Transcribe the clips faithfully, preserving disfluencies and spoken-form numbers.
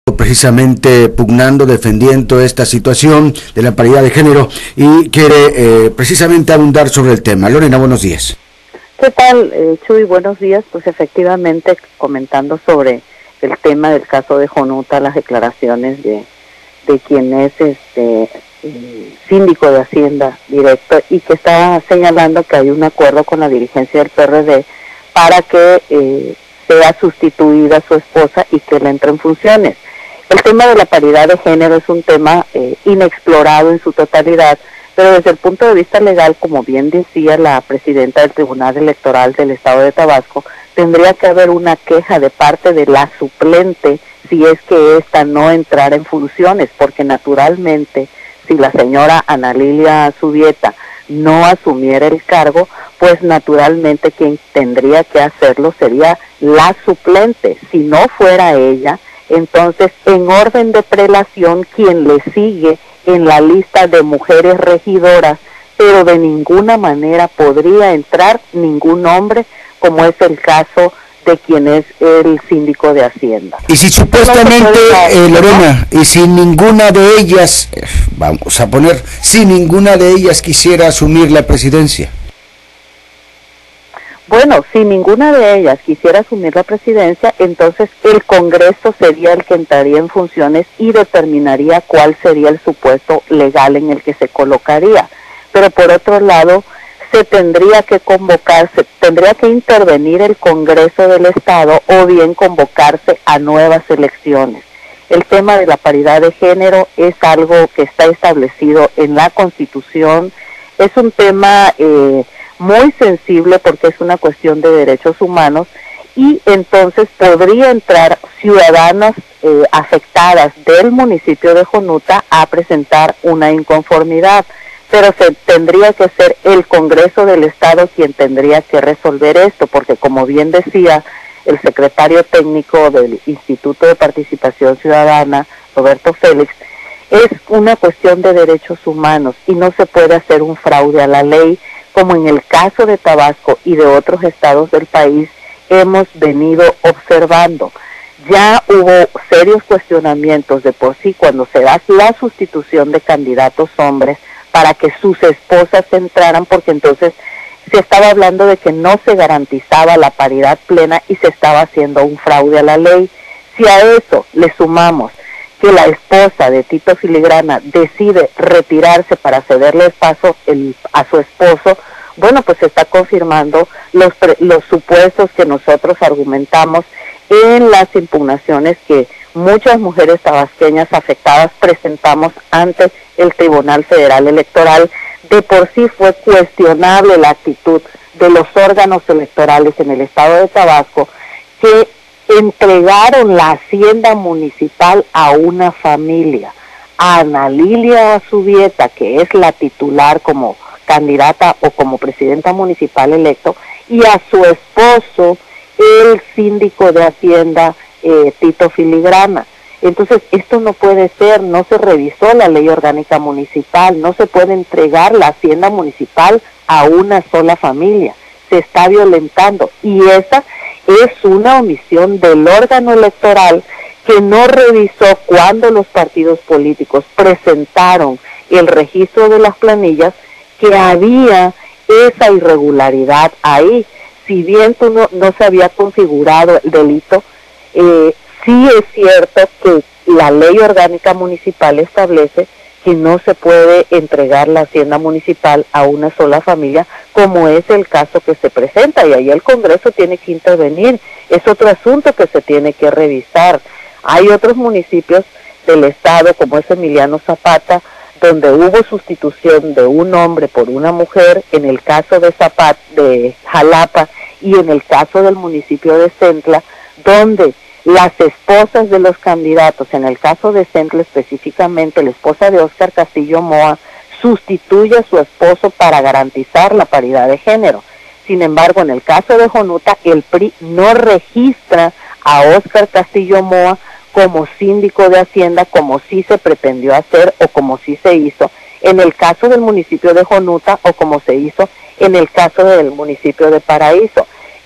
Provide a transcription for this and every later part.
precisamente pugnando, defendiendo esta situación de la paridad de género y quiere eh, precisamente abundar sobre el tema. Lorena, buenos días. ¿Qué tal, eh, Chuy? Buenos días. Pues efectivamente, comentando sobre el tema del caso de Jonuta, las declaraciones de, de quien es este eh, síndico de Hacienda directo y que está señalando que hay un acuerdo con la dirigencia del P R D para que eh, sea sustituida su esposa y que le entre en funciones. El tema de la paridad de género es un tema eh, inexplorado en su totalidad, pero desde el punto de vista legal, como bien decía la presidenta del Tribunal Electoral del Estado de Tabasco, tendría que haber una queja de parte de la suplente si es que ésta no entrara en funciones, porque naturalmente, si la señora Ana Lilia Subieta no asumiera el cargo, pues naturalmente quien tendría que hacerlo sería la suplente. Si no fuera ella, entonces en orden de prelación quien le sigue en la lista de mujeres regidoras, pero de ninguna manera podría entrar ningún hombre, como es el caso de quien es el síndico de Hacienda. Y si supuestamente, eh, Lorena, y si ninguna de ellas, eh, vamos a poner, si ninguna de ellas quisiera asumir la presidencia. Bueno, si ninguna de ellas quisiera asumir la presidencia, entonces el Congreso sería el que entraría en funciones y determinaría cuál sería el supuesto legal en el que se colocaría. Pero por otro lado, se tendría que convocarse, tendría que intervenir el Congreso del Estado o bien convocarse a nuevas elecciones. El tema de la paridad de género es algo que está establecido en la Constitución, es un tema eh, muy sensible porque es una cuestión de derechos humanos y entonces podría entrar ciudadanas eh, afectadas del municipio de Jonuta a presentar una inconformidad, pero se tendría que ser el Congreso del Estado quien tendría que resolver esto, porque como bien decía el secretario técnico del Instituto de Participación Ciudadana, Roberto Félix, es una cuestión de derechos humanos y no se puede hacer un fraude a la ley, como en el caso de Tabasco y de otros estados del país hemos venido observando. Ya hubo serios cuestionamientos de por sí cuando se da la sustitución de candidatos hombres para que sus esposas entraran, porque entonces se estaba hablando de que no se garantizaba la paridad plena y se estaba haciendo un fraude a la ley. Si a eso le sumamos que la esposa de Tito Filigrana decide retirarse para cederle el paso el, a su esposo, bueno, pues se está confirmando los, los supuestos que nosotros argumentamos en las impugnaciones que muchas mujeres tabasqueñas afectadas presentamos ante el Tribunal Federal Electoral. De por sí fue cuestionable la actitud de los órganos electorales en el estado de Tabasco que entregaron la hacienda municipal a una familia, a Ana Lilia Subieta, que es la titular como candidata o como presidenta municipal electo, y a su esposo, el síndico de Hacienda, eh, Tito Filigrana. Entonces, esto no puede ser, no se revisó la ley orgánica municipal, no se puede entregar la hacienda municipal a una sola familia, se está violentando, y esa es una omisión del órgano electoral que no revisó cuando los partidos políticos presentaron el registro de las planillas que había esa irregularidad ahí. Si bien tú no, no se había configurado el delito, eh, sí es cierto que la ley orgánica municipal establece que no se puede entregar la hacienda municipal a una sola familia, como es el caso que se presenta, y ahí el Congreso tiene que intervenir. Es otro asunto que se tiene que revisar. Hay otros municipios del estado, como es Emiliano Zapata, donde hubo sustitución de un hombre por una mujer, en el caso de Zapata, de Jalapa, y en el caso del municipio de Centla, donde las esposas de los candidatos, en el caso de Centla específicamente, la esposa de Óscar Castillo Moa, sustituye a su esposo para garantizar la paridad de género. Sin embargo, en el caso de Jonuta, el P R I no registra a Óscar Castillo Moa como síndico de Hacienda, como sí se pretendió hacer o como sí se hizo en el caso del municipio de Jonuta o como se hizo en el caso del municipio de Paraíso.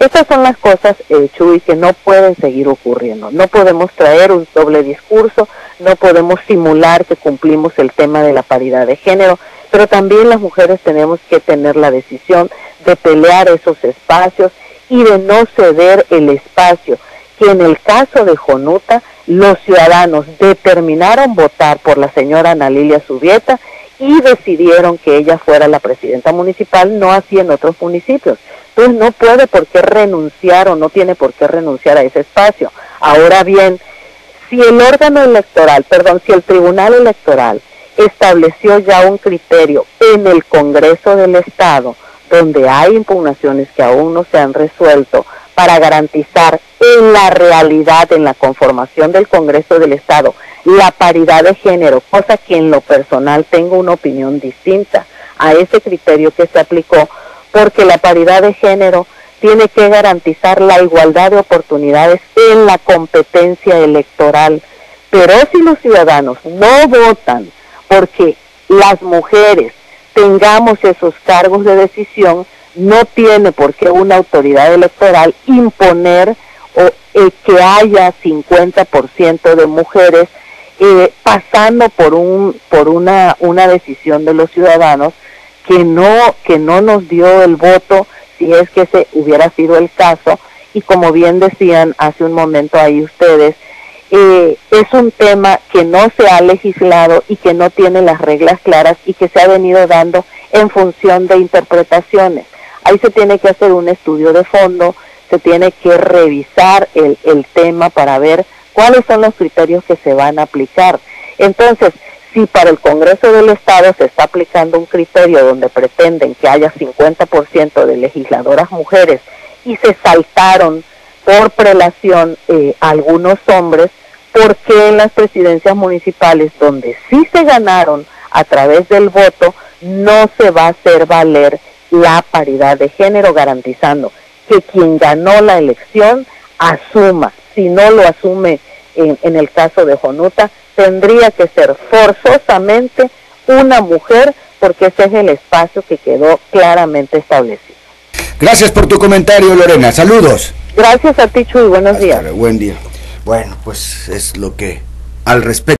Estas son las cosas, eh, Chuy, que no pueden seguir ocurriendo. No podemos traer un doble discurso, no podemos simular que cumplimos el tema de la paridad de género, pero también las mujeres tenemos que tener la decisión de pelear esos espacios y de no ceder el espacio, que en el caso de Jonuta, los ciudadanos determinaron votar por la señora Ana Lilia Zubieta y decidieron que ella fuera la presidenta municipal, no así en otros municipios. Entonces no puede por qué renunciar o no tiene por qué renunciar a ese espacio. Ahora bien, si el órgano electoral, perdón, si el tribunal electoral estableció ya un criterio en el Congreso del Estado, donde hay impugnaciones que aún no se han resuelto, para garantizar en la realidad, en la conformación del Congreso del Estado, la paridad de género, cosa que en lo personal tengo una opinión distinta a ese criterio que se aplicó, porque la paridad de género tiene que garantizar la igualdad de oportunidades en la competencia electoral. Pero si los ciudadanos no votan porque las mujeres tengamos esos cargos de decisión, no tiene por qué una autoridad electoral imponer o, eh, que haya cincuenta por ciento de mujeres eh, pasando por un por una una decisión de los ciudadanos que no que no nos dio el voto, si es que ese hubiera sido el caso. Y como bien decían hace un momento ahí ustedes, eh, es un tema que no se ha legislado y que no tiene las reglas claras y que se ha venido dando en función de interpretaciones. Ahí se tiene que hacer un estudio de fondo, se tiene que revisar el, el tema para ver cuáles son los criterios que se van a aplicar. Entonces, si para el Congreso del Estado se está aplicando un criterio donde pretenden que haya cincuenta por ciento de legisladoras mujeres y se saltaron por prelación eh, algunos hombres, ¿por qué en las presidencias municipales, donde sí se ganaron a través del voto, no se va a hacer valer la paridad de género, garantizando que quien ganó la elección asuma? Si no lo asume en, en el caso de Jonuta, tendría que ser forzosamente una mujer, porque ese es el espacio que quedó claramente establecido. Gracias por tu comentario, Lorena. Saludos. Gracias a ti, Chuy. Buenos días. Hasta, buen día. Bueno, pues es lo que al respecto.